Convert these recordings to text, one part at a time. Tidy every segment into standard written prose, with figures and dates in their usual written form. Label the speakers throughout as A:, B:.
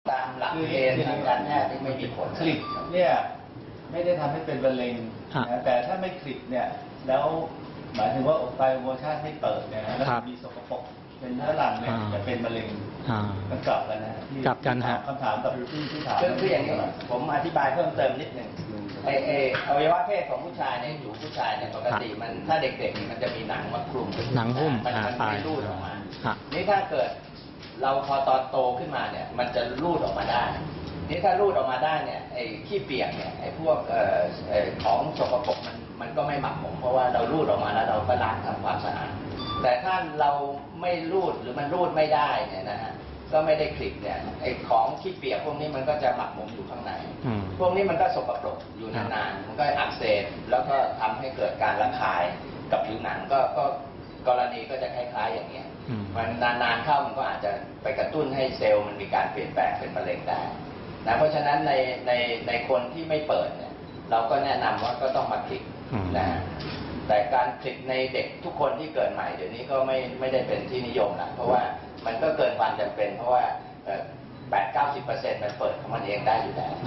A: ตามหลักเกณฑ์ทางการแพทย์ที่ไม่มีผล
B: คลิปเนี่ยไม่ได้ทำให้เป็นมะเร็งนะแต่ถ้าไม่คลิปเนี่ยแล้วหมายถึงว่าอกไตโมชั่นให้เปิดเนี่ยแล้วมีสกปรกเป็นเนื้อรังเนี่ยจะเป็นมะเร็งมันกลับกันนะ
C: กลับกันฮะ
B: คำถามกับที่ถาม
A: คืออย่างนี้ผมอธิบายเพิ่มเติมนิดหนึ่งอวัยวะเพศของผู้ชายเนี่ยอยู่ผู้ชายเนี่ยปกติมันถ้าเด็กๆมันจะมีหนังมาคลุม
C: หนังหุ้ม
A: มันไม่รูดออกมานี่ถ้าเกิดเราพอตอนโตขึ้นมาเนี่ยมันจะรูดออกมาได้นี่ถ้ารูดออกมาได้เนี่ยไอ้ขี้เปียกเนี่ยไอ้พวกของสกปรกมันก็ไม่หมักหมมเพราะว่าเรารูดออกมาแล้วเราก็ล้างทำความสะอาดแต่ถ้าเราไม่รูดหรือมันรูดไม่ได้เนี่ยนะฮะก็ไม่ได้คลิปเนี่ยไอ้ของขี้เปียกพวกนี้มันก็จะหมักหมมอยู่ข้างในพวกนี้มันก็สกปรกอยู่นานๆมันก็อักเสบแล้วก็ทำให้เกิดการระคายกับผิวหนังก็กรณีก็จะคล้ายๆอย่างเงี้ยมันนานๆเข้ามันก็อาจจะไปกระตุ้นให้เซลล์มันมีการเปลี่ยนแปลงเป็นมะเร็งได้นะเพราะฉะนั้นในคนที่ไม่เปิดเนี่ยเราก็แนะนำว่าก็ต้องมาคลิกนะแต่การคลิกในเด็กทุกคนที่เกิดใหม่เดี๋ยวนี้ก็ไม่ได้เป็นที่นิยมละเพราะว่ามันก็เกินความจำเป็นเพราะว่า80-90%มันเปิดของมันเองได้อยู่แล้ว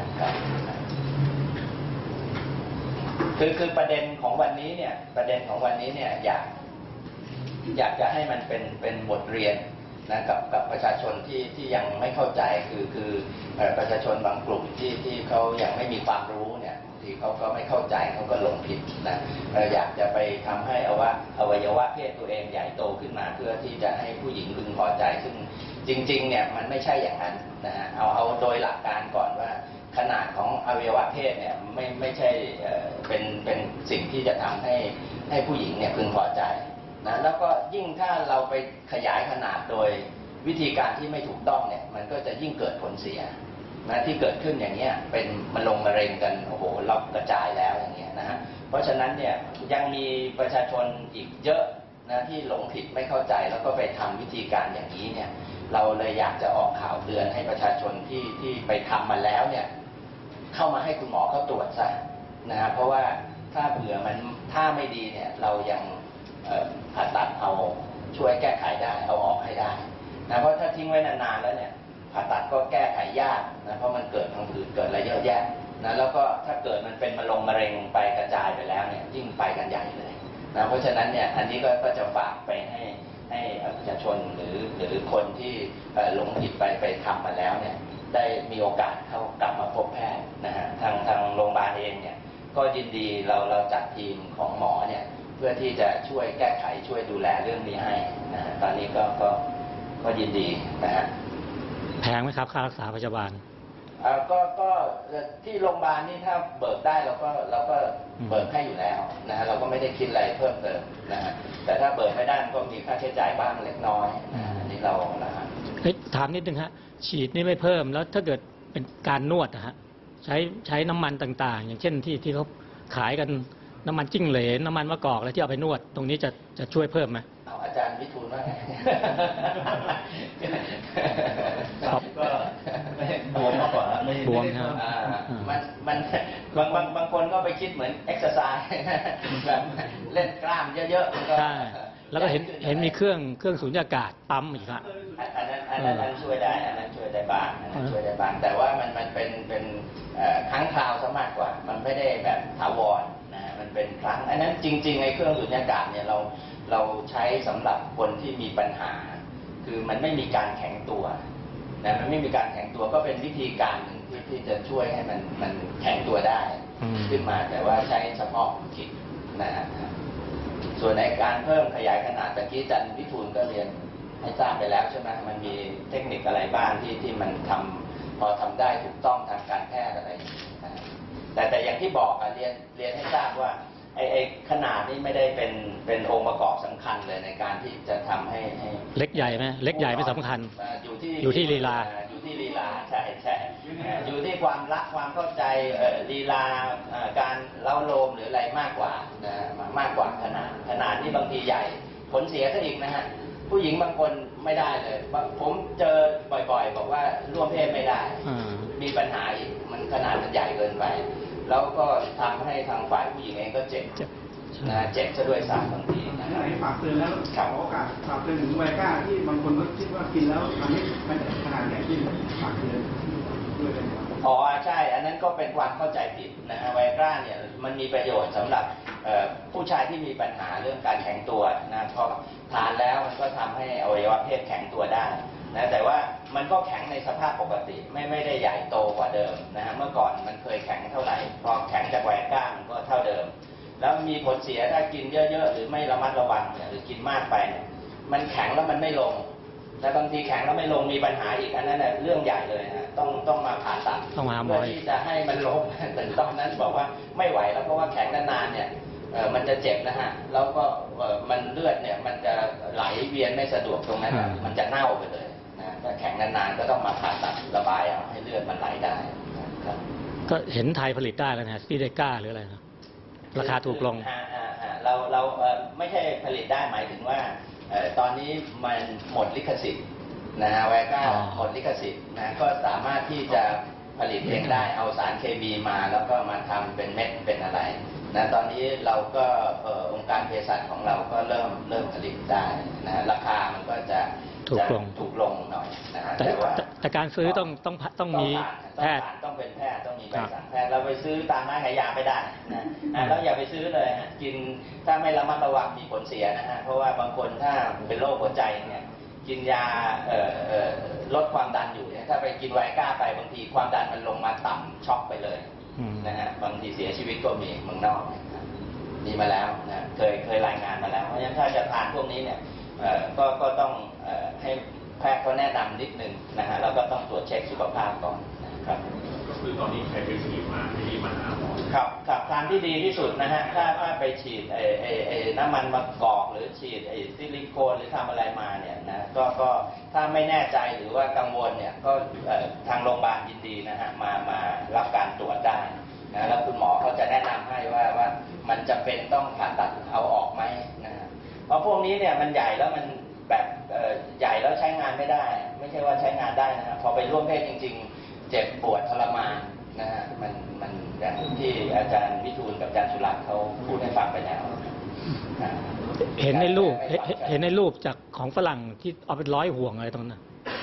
A: คือประเด็นของวันนี้เนี่ยอยากจะให้มันเป็นบทเรียนนะกับประชาชนที่ยังไม่เข้าใจคือประชาชนบางกลุ่มที่เขายังไม่มีความรู้เนี่ยที่เขาก็ไม่เข้าใจเขาก็หลงผิดนะอยากจะไปทำให้อวัยวะเพศตัวเองใหญ่โตขึ้นมาเพื่อที่จะให้ผู้หญิงพึงพอใจซึ่งจริงๆเนี่ยมันไม่ใช่อย่างนั้นนะฮะเอาโดยหลักการก่อนว่าขนาดของอวัยวะเพศเนี่ยไม่ใช่เป็นสิ่งที่จะทำให้ผู้หญิงเนี่ยพึงพอใจนะแล้วก็ยิ่งถ้าเราไปขยายขนาดโดยวิธีการที่ไม่ถูกต้องเนี่ยมันก็จะยิ่งเกิดผลเสียนะที่เกิดขึ้นอย่างเงี้ยเป็นมะเร็งกันโอ้โหเรากระจายแล้วอย่างเงี้ยนะฮะเพราะฉะนั้นเนี่ยยังมีประชาชนอีกเยอะนะที่หลงผิดไม่เข้าใจแล้วก็ไปทำวิธีการอย่างนี้เนี่ยเราเลยอยากจะออกข่าวเตือนให้ประชาชนที่ไปทำมาแล้วเนี่ยเข้ามาให้คุณหมอเขาตรวจซะนะฮะเพราะว่าถ้าเผื่อมันถ้าไม่ดีเนี่ยเรายังผ่าตัดเอาช่วยแก้ไขได้เอาออกให้ได้นะเพราะถ้าทิ้งไว้นานๆแล้วเนี่ยผ่าตัดก็แก้ไขยากนะเพราะมันเกิดทางผื่นเกิดอะไรเยอะแยะนะแล้วก็ถ้าเกิดมันเป็นมะเร็งไปกระจายไปแล้วเนี่ยยิ่งไปกันใหญ่เลยนะเพราะฉะนั้นเนี่ยอันนี้ก็จะฝากไปให้ประชาชนหรือคนที่หลงผิดไปทำมาแล้วเนี่ยได้มีโอกาสเข้ากลับมาพบแพทย์นะฮะทางโรงพยาบาลเองเนี่ยก็ยินดีเราจัดทีมของหมอเนี่ยเพื่อที่จะช่วยแก้ไขช่วยดูแลเรื่องนี้ให้นะฮะตอนนี้ก็ยินดีนะฮะ
C: แพงไหมครับค่ารักษาพยาบาล
A: ก็ที่โรงพยาบาลนี่ถ้าเบิกได้เราก็เบิกให้อยู่แล้วนะฮะเราก็ไม่ได้คิดอะไรเพิ่มเติมนะฮะแต่ถ้าเบิกไม่ได้ก็มีค่าใช้จ่ายบ้างเล็กน้อยอันนี้เรานะฮะ
C: ถามนิดนึงฮะฉีดนี่ไม่เพิ่มแล้วถ้าเกิดเป็นการนวดนะฮะใช้น้ำมันต่างๆอย่างเช่นที่เขาขายกันน้ำมันจิ้งเหลนน้ำมันมะกอกอะไรที่เอาไปนวดตรงนี้จะช่วยเพิ่มไหม
A: อาจารย์วิทูลว่าไง
B: ครับก็บวมมากกว่า
C: บวมครับ
A: มันบางคนก็ไปคิดเหมือนเอ็กซ์ไซส์แบบเล่นกล้ามเยอะๆ
C: ใช่แล้วก็เห็นมีเครื่องสูญญากาศปั๊มอีกครับ
A: อันนั้นช่วยได้อันนั้นช่วยได้บ้างแต่ว่ามันเป็นครั้งคราวซะมากกว่ามันไม่ได้แบบถาวรนะมันเป็นครั้งอันนั้นจริงๆไอ้เครื่องสูญญากาศเนี่ยเราใช้สำหรับคนที่มีปัญหาคือมันไม่มีการแข็งตัวนะมันไม่มีการแข็งตัวก็เป็นวิธีการหนึ่งที่จะช่วยให้มันแข็งตัวได้ขึ้นมาแต่ว่าใช้เฉพาะกิจนะฮะส่วนในการเพิ่มขยายขนาดตะกี้อาจารย์วิทูลก็เรียนให้ทราบไปแล้วใช่ไหมมันมีเทคนิคอะไรบ้างที่มันพอทำได้ถูกต้องทางการแพทย์อะไรแต่อย่างที่บอกเรียนให้ทราบว่าไอ้ขนาดนี้ไม่ได้เป็นองค์ประกอบสำคัญเลยในการที่จะทำให้
C: เล็กใหญ่ไหมเล็กใหญ่ไม่สำคัญอยู่ที่ลีลา
A: ใช่อยู่ที่ความรักความเข้าใจลีลาการเล้าโลมหรืออะไรมากกว่านะมากกว่าขนาดที่บางทีใหญ่ผลเสียซะอีกนะฮะผู้หญิงบางคนไม่ได้เลยผมเจอบ่อยๆบอกว่าร่วมเพศไม่ได้มีปัญหาอีกมันขนาดมันใหญ่เกินไปแล้วก็ทำให้ทางฝ่ายผู้หญิงเองก็เจ็บนะเจ็บซะด้วยซ้ำบางทีนะ
D: ไหนฝากเตือนแล้วขอโอกาสฝากเตือนถึงไวก้าที่บางคนก็คิดว่ากินแล้วทำให้มันขนาดใหญ่ขึ้นฝากเตือนด้วยเลยครับ
A: อ๋อใช่อันนั้นก็เป็นความเข้าใจผิดนะฮะไวกร้าเนี่ยมันมีประโยชน์สำหรับผู้ชายที่มีปัญหาเรื่องการแข็งตัวนะเพราะทานแล้วมันก็ทำให้อวัยวะเพศแข็งตัวได้นะแต่ว่ามันก็แข็งในสภาพปกติไม่ได้ใหญ่โตกว่าเดิมนะฮะเมื่อก่อนมันเคยแข็งเท่าไหร่พอแข็งจากไวกร้ามันก็เท่าเดิมแล้วมีผลเสียถ้ากินเยอะๆหรือไม่ระมัดระวังเนี่ยหรือกินมากไปเนี่ยมันแข็งแล้วมันไม่ลงและบางทีแข็งแล้วไม่ลงมีปัญหาอีกอันนั้นเรื่องใหญ่เลยนะต้องมาผ่าตัดเพื่อที่จะให้มันลงแต่ตอนนั้นบอกว่าไม่ไหวแล้วเพราะว่าแข็งนานๆเนี่ยมันจะเจ็บนะฮะแล้วก็มันเลือดเนี่ยมันจะไหลเวียนไม่สะดวกตรงนั้นมันจะเน่าไปเลยนะถ้าแข็งนานๆก็ต้องมาผ่าตัดระบายเอาให้เลือดมันไหลได้ครับ
C: ก็เห็นไทยผลิตได้แล้วนะสปีเดก้าหรืออะไรนะราคาถูกลง
A: เราไม่ใช่ผลิตได้หมายถึงว่าตอนนี้มันหมดลิขสิทธิ์นะฮะไวก้าหมดลิขสิทธิ์นะก็สามารถที่จะผลิตเองได้เอาสารเคมีมาแล้วก็มาทำเป็นเม็ดเป็นอะไรนะตอนนี้เราก็องค์การเภสัชของเราก็เริ่มผลิตได้นะราคามันก็จะถูกลงหน่อยนะฮะ
C: แต่การซื้อต้องมีแพทย์
A: ต้องเป็นแพทย์ต้องมีใบสั่งแพทย์เราไปซื้อตามร้านขายยาไม่ได้นะแล้วอย่าไปซื้อเลยกินถ้าไม่ระมัดระวังมีผลเสียนะฮะเพราะว่าบางคนถ้าเป็นโรคหัวใจเนี่ยกินยาลดความดันอยู่เนี่ยถ้าไปกินไวก้าไปบางทีความดันมันลงมาต่ำช็อกไปเลยนะฮะบางทีเสียชีวิตก็มีเมืองนอกมีมาแล้วนะเคยรายงานมาแล้วเพราะฉะนั้นถ้าจะทานพวกนี้เนี่ยก็ต้องให้แพทย์เขาแนะนำนิดนึงนะฮะแล้วก็ต้องตรวจเช็คสุขภาพก่อนนะครับ
E: ก็คือตอนนี้ใครไปฉีดมาไม่รีบมาหาหมอ
A: ครับทางที่ดีที่สุดนะฮะถ้าไปฉีดน้ำมันมะกอกหรือฉีดซิลิโคนหรือทำอะไรมาเนี่ยนะก็ถ้าไม่แน่ใจหรือว่ากังวลเนี่ยก็ทางโรงพยาบาลยินดีนะฮะมารับการตรวจได้นะแล้วคุณหมอเขาจะแนะนำให้ว่ามันจะเป็นต้องผ่าตัดเอาออกไหมนะเพราะพวกนี้เนี่ยมันใหญ่แล้วมันแบบใหญ่แล้วใช้งานไม่ได้ไม่ใช่ว่าใช้งานได้นะฮะพอไปร่วมเพศจริงๆเจ็บปวดทรมานนะฮะมันอย่างที่อาจารย์วิทูลกับอาจารย์สุรัตน์เขาพูดให้ฟังไปแล้ว
C: เห็นในรูปจากของฝรั่งที่เอาเป็น100 ห่วงอะไรตรงนั้น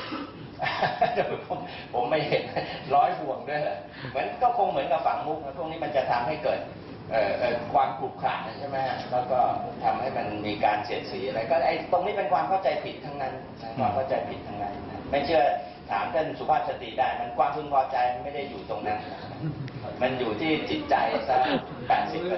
A: ผมไม่เห็น100 ห่วงด้วยเหมือนก็คงเหมือนกับฝังมุกพวกนี้มันจะทำให้เกิดความขรุขระใช่ไหมแล้วก็ทำให้มันมีการเสียดสีอะไรก็ตรงนี้เป็นความเข้าใจผิดทั้งนั้นความเข้าใจผิดทั้งนั้นไม่เชื่อถามท่านสุภาพสตรีได้มันความพึงพอใจไม่ได้อยู่ตรงนั้นมันอยู่ที่จิตใจสัก80%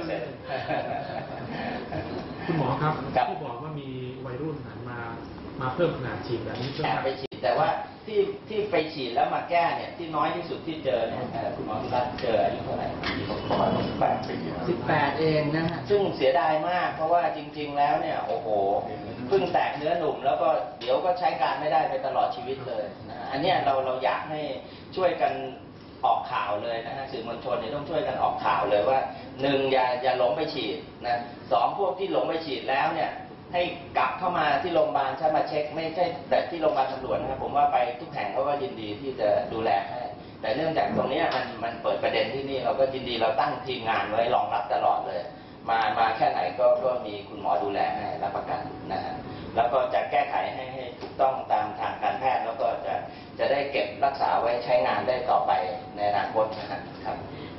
E: คุณหมอครับที่บอกว่ามีวัยรุ่นหันมาเพิ่มขนาดฉีดแบบนี้เพื่อ
A: ไปฉีดแต่ว่าที่ไปฉีดแล้วมาแก้เนี่ยที่น้อยที่สุดที่เจอเนี่ยคุณหมอสุรัตน์เจออายุเท่าไหร่18 เองนะฮะซึ่งเสียดายมากเพราะว่าจริงๆแล้วเนี่ยโอ้โหเพิ่งแตกเนื้อหนุ่มแล้วก็เดี๋ยวก็ใช้การไม่ได้ไปตลอดชีวิตเลยนะอันนี้เราอยากให้ช่วยกันออกข่าวเลยนะฮะสื่อมวลชนเนี่ยต้องช่วยกันออกข่าวเลยว่า1อย่าหลงไปฉีดนะ2พวกที่หลงไปฉีดแล้วเนี่ยให้กลับเข้ามาที่โรงพยาบาลมาเช็คไม่ใช่แต่ที่โรงพยาบาลตำรวจนะครับผมว่าไปทุกแห่งเขาก็ยินดีที่จะดูแลให้แต่เนื่องจากตรงนี้มันเปิดประเด็นที่นี่เราก็ยินดีเราตั้งทีมงานไว้รองรับตลอดเลยมาแค่ไหนก็มีคุณหมอดูแลให้รับประกันนะฮะแล้วก็จะแก้ไขให้ถูกต้องตามทางการแพทย์แล้วก็จะได้เก็บรักษาไว้ใช้งานได้ต่อไปในอนาคตนะครับ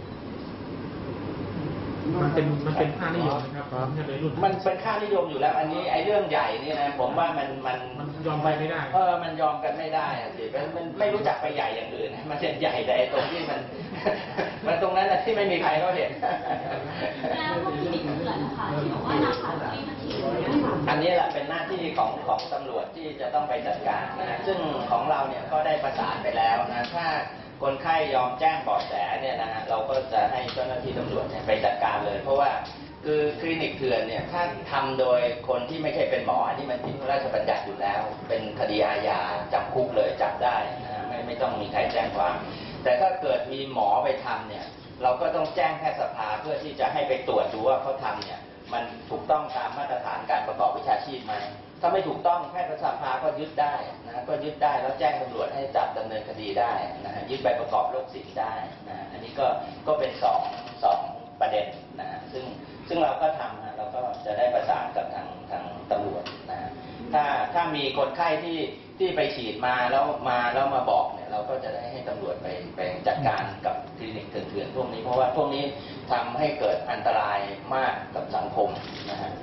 E: มันเป็นค่านิยมนะครับ
A: มันเป็นค่านิยมอยู่แล้วอันนี้ไอ้เรื่องใหญ่นี่นะผมว่ามัน
E: ยอมไปไม่ได้
A: มันยอมกันไม่ได้สิมันไม่รู้จักไปใหญ่อย่างอื่นมันจะใหญ่แต่ตรงที่มันตรงนั้นที่ไม่มีใครเขาเห็น
F: แล้วพวกที่ติดเถื่อนนะคะที่บอกว่านักข่าวที่มาฉีด
A: อันนี้แหละเป็นหน้าที่ของตำรวจที่จะต้องไปจัดการนะซึ่งของเราเนี่ยก็ได้ประสานไปแล้วนะถ้าคนไข้ยอมแจ้งเบาะแสเนี่ยนะฮะเราก็จะให้เจ้าหน้าที่ตำรวจไปจัดการเลยเพราะว่าคือคลินิกเถื่อนเนี่ยถ้าทำโดยคนที่ไม่ใช่เป็นหมออันนี้มันผิดพระราชบัญญัติอยู่แล้วเป็นคดีอาญาจำคุกเลยจับได้นะไม่ต้องมีใครแจ้งความแต่ถ้าเกิดมีหมอไปทำเนี่ยเราก็ต้องแจ้งแพทยสภาเพื่อที่จะให้ไปตรวจดูว่าเขาทำเนี่ยมันถูกต้องตามมาตรฐานการประกอบวิชาชีพไหมถ้าไม่ถูกต้องแพทยสภาก็ยึดได้นะก็ยึดได้แล้วแจ้งตำรวจให้จับดำเนินคดีได้นะยึดใบประกอบโรคศิลป์ได้นะอันนี้ก็เป็นสองประเด็นนะซึ่งเราก็ทำนะเราก็จะได้ประสานกับทางตำรวจนะฮะถ้ามีคนไข้ที่ไปฉีดมาแล้วมาบอกเนี่ยเราก็จะได้ให้ตำรวจไปจัดการกับคลินิกเถื่อนๆพวกนี้เพราะว่าพวกนี้ทำให้เกิดอันตรายมากกับสังคมนะฮะ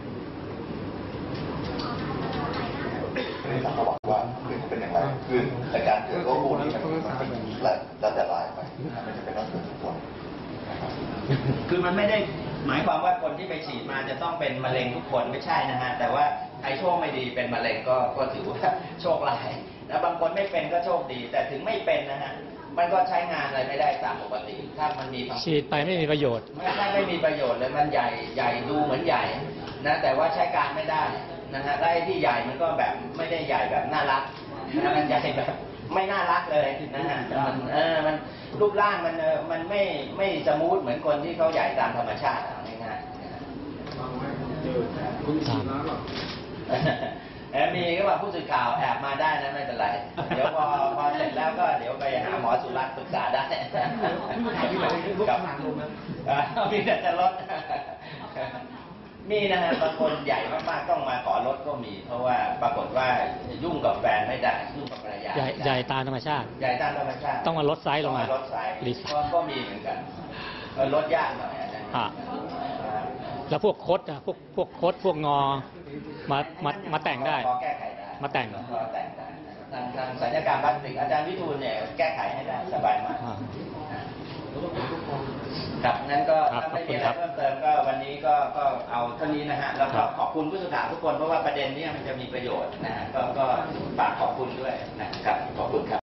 G: เขาบอกว่าคือเป็นอย่างไรคือในการเกิดโรคพวกนี้มันเป็นแล้วแต่รายไปไม่จำเป็นต้องเกิดทุกคน
A: คือมันไม่ได้หมายความว่าคนที่ไปฉีดมาจะต้องเป็นมะเร็งทุกคนไม่ใช่นะฮะแต่ว่าใครโชคไม่ดีเป็นมะเร็งก็ถือว่าโชคร้ายแล้วบางคนไม่เป็นก็โชคดี แต่ถึงไม่เป็นนะฮะมันก็ใช้งานอะไรไม่ได้ตามปกติถ้ามันมี
C: ฉีดไปไม่มีประโยชน์
A: ไม่มีประโยชน์เลยมันใหญ่ดูเหมือนใหญ่นะแต่ว่าใช้การไม่ได้นะฮะได้ที่ใหญ่มันก็แบบไม่ได้ใหญ่แบบน่ารักนะมันใหญ่แบบไม่น่ารักเลยนะฮะมันรูปร่างมันไม่สมูทเหมือนคนที่เขาใหญ่ตามธรรมชาติง่ายๆ
D: คุณฉีดแล้วหรอ
A: มีก็ว่าผู้สื่อข่าวแอบมาได้นะไม่เป็นไรเดี๋ยวพอเสร็จแล้วก็เดี๋ยวไปหาหมอสุรัตน์ปรึกษาได้กับมีแต่จะลดมีนะฮะบางคนใหญ่มากๆต้องมาขอลดก็มีเพราะว่าปรากฏว่ายุ่งกับแฟนไม่ได้ยุ่งกับภรรยา
C: ใหญ่ตามธรรมชาติ
A: ใหญ่ตามธรรมชาติ
C: ต้องมาลดไซส์ลงมา
A: ลดไซส์ก็มีเหมือนกันลดยากหน่อย
C: แล้วพวกคดอ่ะพวกคดพวกงอมาแต่งได้
A: แก้ไขได้
C: มาแต่ง
A: ได้ทางศัลยกรรมพลาสติกอาจารย์วิทูลเนี่ยแก้ไขให้ได้สบายมากครับงั้นก็ถ้าไม่มีอะไรเพิ่มเติมก็วันนี้ก็เอาเท่านี้นะฮะแล้วก็ขอบคุณผู้สื่อข่าวทุกคนเพราะว่าประเด็นนี้มันจะมีประโยชน์นะฮะก็ฝากขอบคุณด้วยนะครับขอบคุณครับ